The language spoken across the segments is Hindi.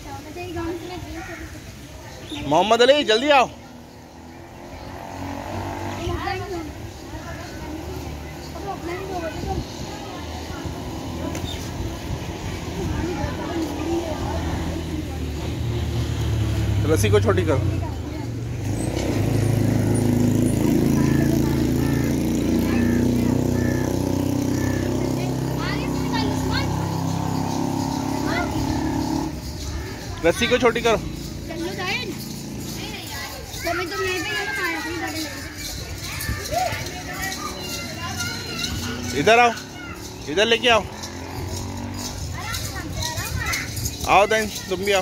मोहम्मद अली जल्दी आओ। रस्सी को छोटी करो। रस्सी को छोटी करो। इधर आओ, इधर लेके आओ। आओ देन तुम भी आओ।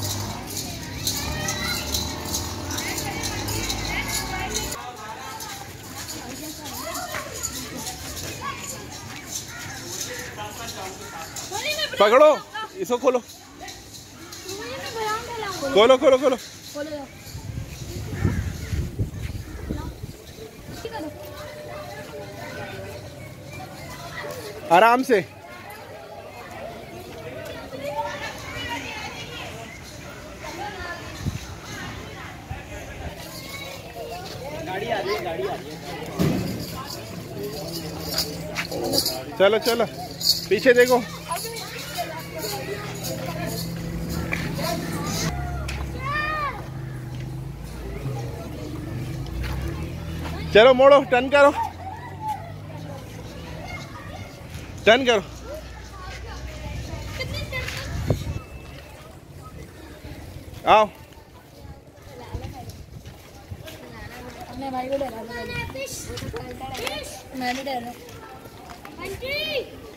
पकड़ो इसको, खोलो खोलो खोलो खोलो। आराम से। गाड़ी आ रही है, गाड़ी आ रही है। चलो चलो पीछे देखो। चलो मोड़ो, टर्न करो, टर्न करो। आओ। मैं भी डर रहा हूँ।